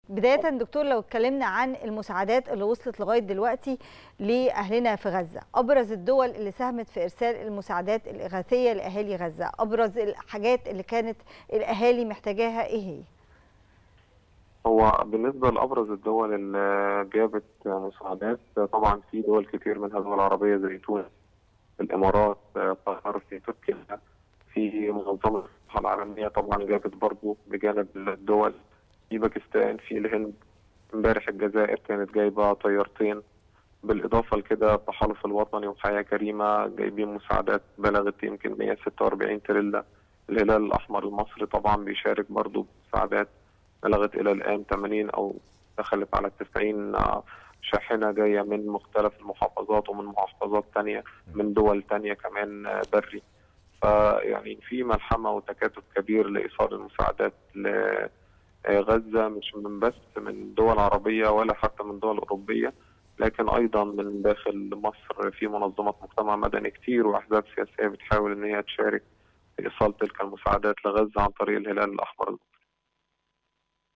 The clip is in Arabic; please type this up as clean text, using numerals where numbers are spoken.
بداية دكتور، لو اتكلمنا عن المساعدات اللي وصلت لغاية دلوقتي لأهلنا في غزة، أبرز الدول اللي ساهمت في إرسال المساعدات الإغاثية لأهالي غزة، أبرز الحاجات اللي كانت الأهالي محتاجاها إيه هي؟ هو بالنسبة لأبرز الدول اللي جابت مساعدات، طبعا في دول كتير منها دول عربية زي تونس، الإمارات، قطر، في تركيا، في منظمة الصحة العالمية طبعا جابت برضو بجانب الدول، في باكستان، في الهند، امبارح الجزائر كانت جايبة طيارتين، بالإضافة لكده التحالف الوطني وحياة كريمة جايبين مساعدات بلغت يمكن 146 تريلا. الهلال الأحمر المصري طبعا بيشارك برضو بمساعدات بلغت إلى الآن 80 أو دخلت على 90 شاحنة جاية من مختلف المحافظات ومن محافظات تانية من دول تانية كمان بري. فيعني في ملحمة وتكاتف كبير لإيصال المساعدات لغزة، مش من بس من دول عربية ولا حتى من دول أوروبية، لكن أيضا من داخل مصر في منظمات مجتمع مدني كتير وأحزاب سياسية بتحاول إن هي تشارك في إيصال تلك المساعدات لغزة عن طريق الهلال الأحمر.